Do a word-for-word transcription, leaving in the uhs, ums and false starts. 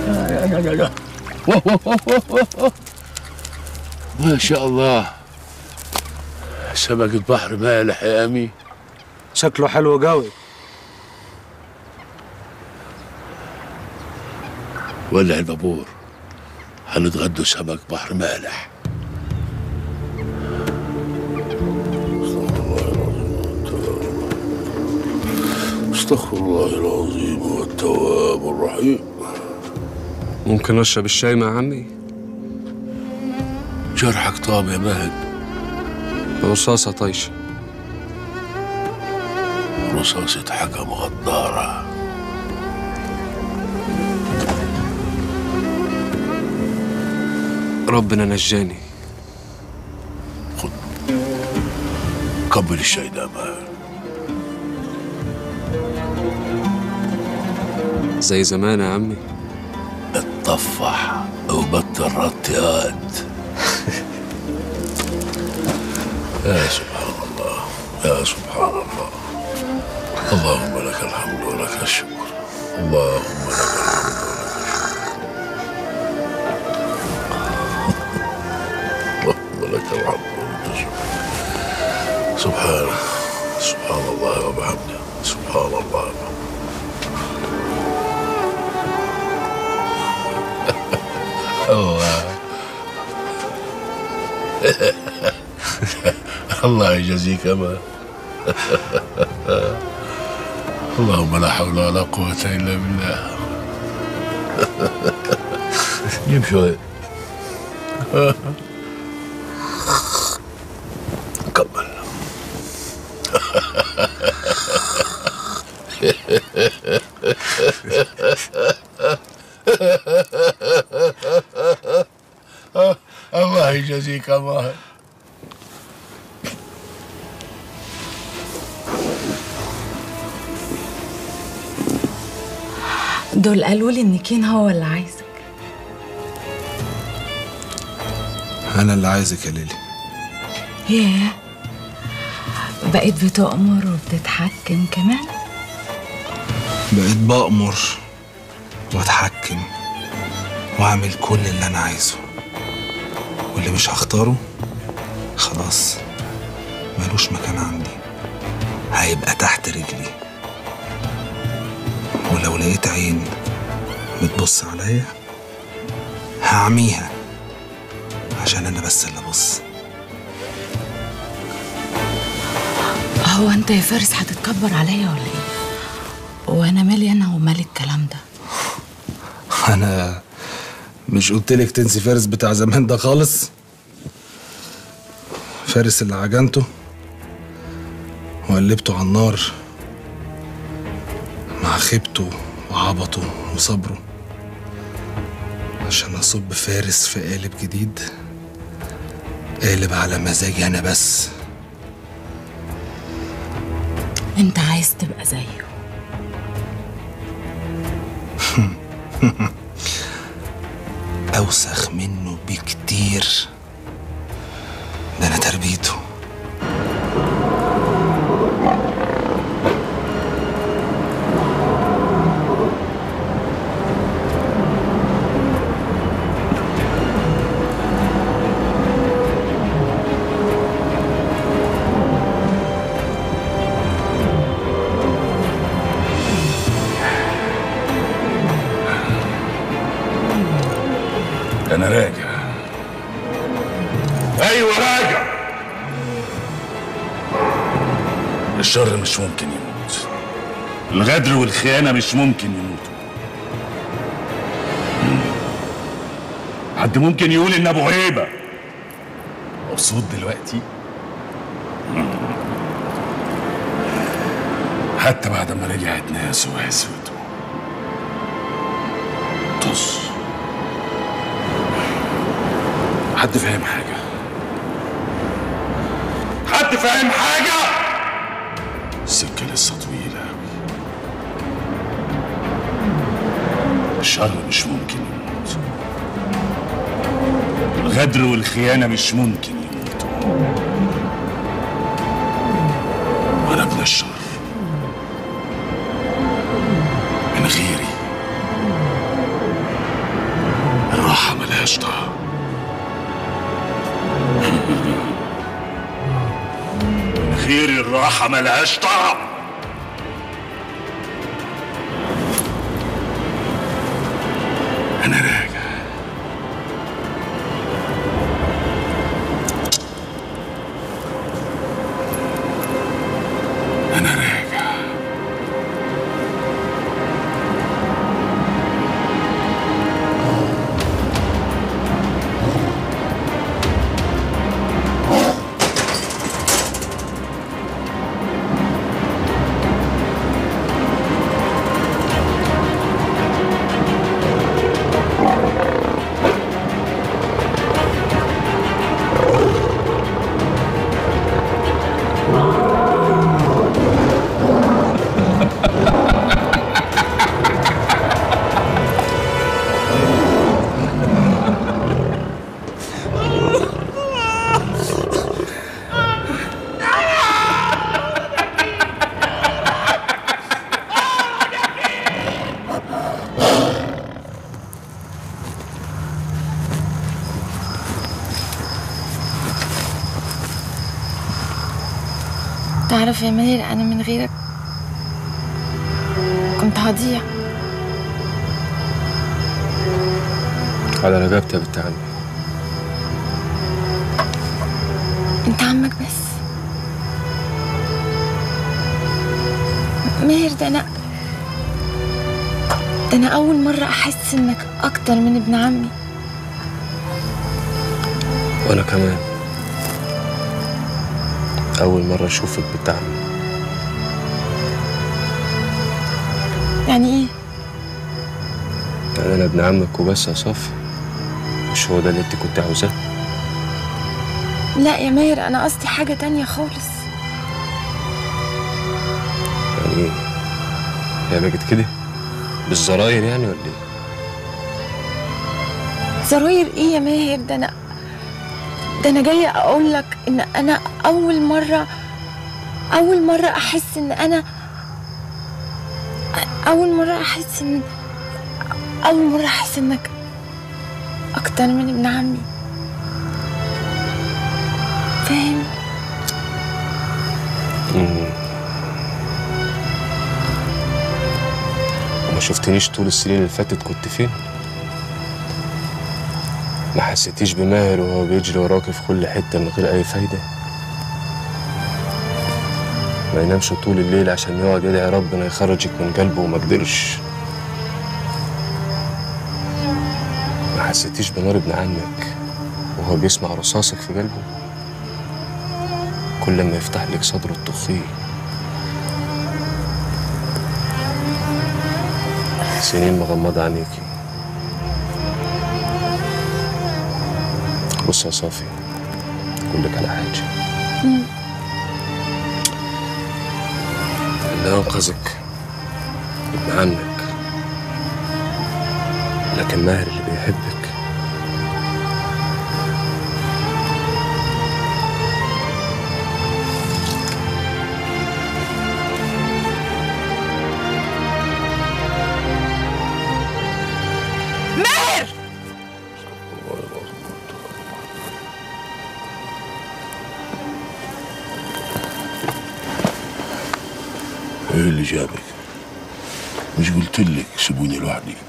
ما شاء الله، سمك البحر مالح يا أمي. شكله حلو قوي. ولع البابور، هنتغدوا سمك بحر مالح. استغفر الله العظيم والتواب الرحيم. ممكن اشرب الشاي مع عمي؟ جرحك طاب يا مهد. رصاصة طيشة. رصاصة حكم غدارة. ربنا نجاني. خد قبل الشاي ده مهد. زي زمان يا عمي. اتطفح وبطل رطيات. يا سبحان الله، يا سبحان الله. اللهم لك الحمد ولك الشكر. اللهم لك الحمد ولك الشكر. اللهم لك الحمد ولك الشكر. سبحان سبحان الله وبحمده. سبحان الله. الله الله يجزيك ما. اللهم لا حول ولا قوة إلا بالله. جيب شوي. كمل. الله يجزيك ماهر. دول قالوا لي ان كين هو اللي عايزك. انا اللي عايزك يا ليلي. ياه، بقيت بتؤمر وبتتحكم كمان؟ بقيت بأمر واتحكم واعمل كل اللي انا عايزه، واللي مش هختاره خلاص ملوش مكان عندي، هيبقى تحت رجلي. ولو لقيت عين بتبص عليا هعميها عشان انا بس اللي ابص. هو انت يا فارس هتتكبر عليا ولا ايه؟ وانا مالي انا ومالي الكلام ده؟ انا مش قلتلك تنسي فارس بتاع زمان ده خالص؟ فارس اللي عجنته وقلبته على النار مع خيبته وعبطه وصبره عشان اصب فارس في قالب جديد، قالب على مزاجي انا بس. انت عايز تبقى زيه؟ اوسخ منه بكتير، ده انا تربيته. أنا راجع. أيوة راجع. الشر مش ممكن يموت، الغدر والخيانة مش ممكن يموتوا. حد ممكن يقول إن أبو هيبة مبسوط دلوقتي؟ حتى بعد ما رجعت ناسه وحسوته. طز. حد فاهم حاجة؟ حد فاهم حاجة؟ السكة لسه طويلة أوي. الشر مش ممكن يموت، الغدر والخيانة مش ممكن يموتوا، وأنا ابن الشر من غيري راحة ملهاش طعم. أنا راجع. أنا راجع. تعرف يا ماهر، أنا من غيرك كنت هضيع. على رجبتي يا بنت عمي. أنت عمك بس. ماهر، ده أنا ده أنا أول مرة أحس إنك أكتر من ابن عمي. وأنا كمان أول مرة أشوفك بنت عمي. يعني إيه؟ يعني أنا ابن عمك وبس يا صافي، مش هو ده اللي أنت كنت عاوزاه؟ لا يا ماهر، أنا قصدي حاجة تانية خالص. يعني إيه؟ هي بقت كده؟ بالزراير يعني ولا إيه؟ زراير إيه يا ماهر؟ ده أنا ده أنا جاية أقول لك إن أنا أول مرة أول مرة أحس إن أنا أول مرة أحس إن أول مرة أحس إنك أكتر من ابن عمي. فاهم؟ امم وما شفتنيش طول السنين اللي فاتت كنت فين؟ ما حسيتيش بماهر وهو بيجري وراكي في كل حتة من غير أي فايدة؟ ما ينامش طول الليل عشان يقعد يدعي ربنا يخرجك من قلبه وما قدرش؟ ما حسيتيش بنار ابن عمك وهو بيسمع رصاصك في قلبه؟ كل ما يفتح لك صدره تطخيه. سنين مغمضة عينيكي. بص يا صافي، أقول لك على حاجة. مم. اللي أنقذك ابن عمك، لكن ماهر اللي بيحبك ماهر. ايه اللي جابك؟ مش قلت لك سيبوني لوحدي؟